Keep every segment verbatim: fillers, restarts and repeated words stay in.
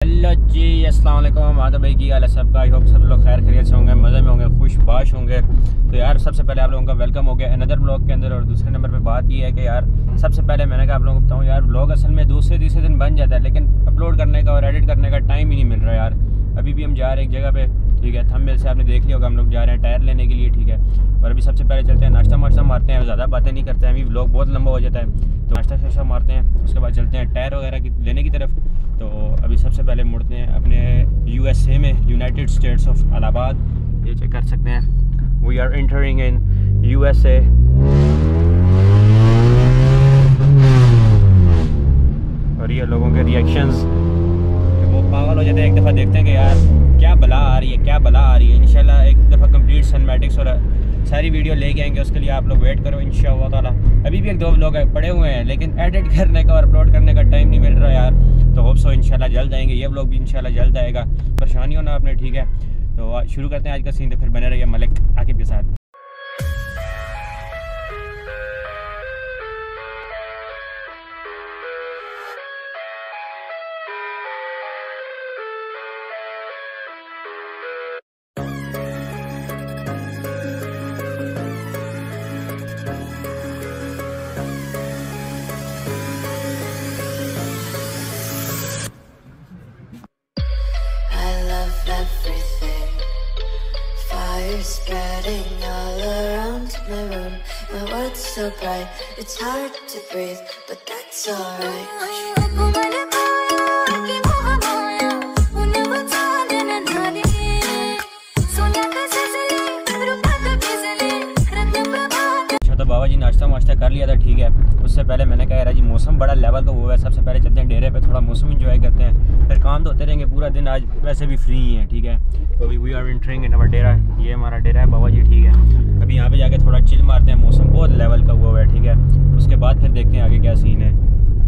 Hello जी, अस्सलाम वालेकुम। आदम भाई की हाल है सबका। आई होप सब लोग खैर खैरियत से होंगे, मज़े में होंगे, खुशबाश होंगे। तो यार सबसे पहले आप लोगों का वेलकम हो गया अनदर ब्लॉग के अंदर। और दूसरे नंबर पे बात ये है कि यार सबसे पहले मैंने कहा आप लोगों को बताऊँ, यार ब्लॉग असल में दूसरे तीसरे दिन बन जाता है, लेकिन अपलोड करने का और एडिट करने का टाइम ही नहीं मिल रहा यार। अभी भी हम जा रहे हैं एक जगह पे, ठीक है। थंबनेल से आपने देख लिया होगा, हम लोग जा रहे हैं टायर लेने के लिए, ठीक है। और अभी सबसे पहले चलते हैं नाश्ता वाश्ता मारते हैं, ज़्यादा बातें नहीं करते हैं, अभी व्लॉग बहुत लंबा हो जाता है। तो नाश्ता शाश्ता मारते हैं, उसके बाद चलते हैं टायर वगैरह की लेने की तरफ। तो अभी सबसे पहले मुड़ते हैं अपने यूएसए में, यूनाइटेड स्टेट्स ऑफ इलाहाबाद। ये चेक कर सकते हैं, we are entering in USA. और ये लोगों के रिएक्शंस, वो पागल हो जाते हैं एक दफ़ा देखते हैं कि यार क्या बला आ रही है, क्या बला आ रही है। इंशाल्लाह एक दफ़ा कंप्लीट सिनेमैटिक्स और सारी वीडियो लेके आएंगे, उसके लिए आप लोग वेट करो इंशाअल्लाह ताला। अभी भी एक दो लोग पड़े हुए हैं, लेकिन एडिट करने का और अपलोड करने का टाइम नहीं मिल रहा यार। तो होप सो इंशाल्लाह जल्द आएंगे, ये व्लॉग भी इंशाल्लाह जल्द आएगा। परेशानी होना आपने, ठीक है। तो शुरू करते हैं आज का सीन, तो फिर बने रहिए मलिक आकिब के साथ। Spreading all around my room, my world's so bright, it's hard to breathe, but that's alright. तो बाबा जी नाश्ता वाश्ता कर लिया था, ठीक है। उससे पहले मैंने कहा यार जी मौसम बड़ा लेवल का हुआ है, सबसे पहले चलते हैं डेरे पे, थोड़ा मौसम एंजॉय करते हैं, फिर काम तो होते रहेंगे पूरा दिन। आज वैसे भी फ्री ही है, ठीक है। तो अभी we are entering in our डेरा, ये हमारा डेरा है बाबा जी, ठीक है। अभी यहाँ पे जाके थोड़ा चिल मारते हैं, मौसम बहुत लेवल का हुआ है, ठीक है। उसके बाद फिर देखते हैं आगे क्या सीन है।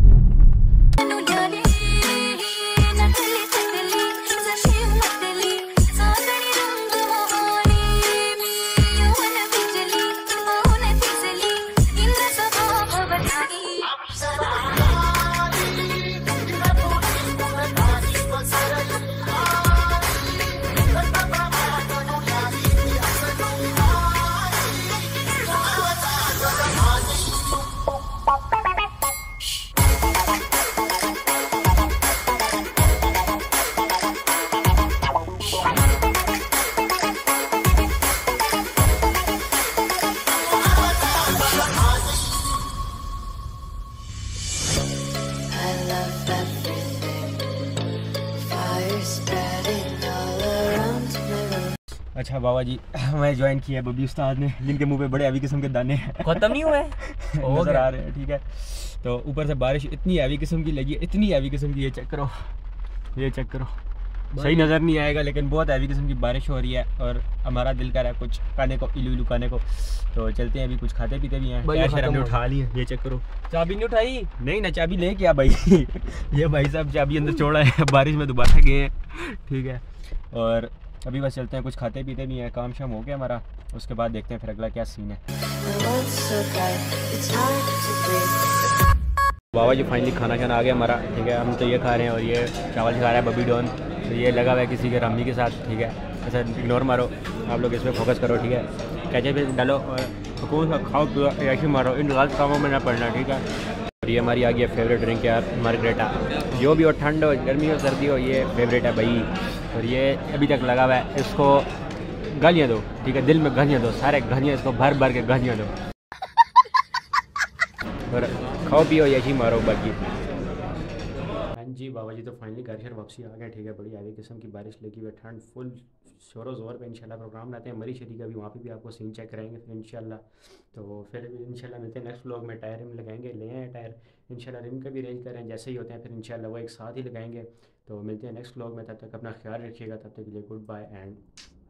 अच्छा बाबा जी, मैं ज्वाइन किया है बबी उस्ताद ने, जिनके मुंह पे बड़े हैवी किस्म के दाने खत्म नहीं हुए नजर आ रहे हैं, ठीक है। तो ऊपर से बारिश इतनी हैवी किस्म की लगी है, इतनी हैवी किस्म की, ये चेक करो, ये चेक करो। सही नज़र नहीं आएगा, लेकिन बहुत हैवी किस्म की बारिश हो रही है और हमारा दिल कर रहा है कुछ खाने को, इलू इलू खाने को। तो चलते हैं, अभी कुछ खाते पीते भी हैं। टायर हमने उठा ली है, ये चेक करो। चाबी नहीं उठाई? नहीं ना, चाबी ले क्या भाई ये भाई साहब चाबी अंदर छोड़ा है, बारिश में दोबारा गए हैं, ठीक है। और अभी बस चलते हैं, कुछ खाते पीते भी हैं, काम शाम हो गया हमारा। उसके बाद देखते हैं फिर अगला क्या सीन है। बाबा जी फाइनली खाना खाना आ गया हमारा, ठीक है। हम तो ये खा रहे हैं और ये चावल खा रहा है बबी डॉन। तो ये लगा हुआ है किसी के रामी के साथ, ठीक है। ऐसा इग्नोर मारो, आप लोग इस पर फोकस करो, ठीक है। कैचे पे डालो और सुकून सा खाओ पियो, ऐसे मारो, इन गलत कामों में ना पड़ना, ठीक है। और ये हमारी आ गई है फेवरेट ड्रिंक यार, मार्गरेटा। जो भी हो, ठंड हो, गर्मी हो, सर्दी हो, ये फेवरेट है भाई। और ये अभी तक लगा हुआ है, इसको गालियाँ दो, ठीक है, दिल में गालियाँ दो, सारे गालियाँ इसको भर भर के गालियाँ दो और खाओ पियो, यही मारो बाकी। हाँ जी बाबा जी, तो फाइनली घर शहर वापसी आ गए, ठीक है। बड़ी हैवी किस्म की बारिश लगी हुई है, ठंड फुल शोरों ज़ोर पे। इंशाल्लाह प्रोग्राम लाते हैं मरी शरी का भी, वहाँ पे भी आपको सीन चेक कराएंगे फिर इंशाल्लाह। तो फिर इंशाल्लाह मिलते हैं नेक्स्ट व्लॉग में। टायर रिम लगाएंगे, ले आए टायर, इंशाल्लाह रिम का भी अरेंज करें, जैसे ही होते हैं फिर इंशाल्लाह वो एक साथ ही लगाएंगे। तो मिलते हैं नेक्स्ट व्लॉग में, तब तक अपना ख्याल रखिएगा, तब तक के लिए गुड बाय एंड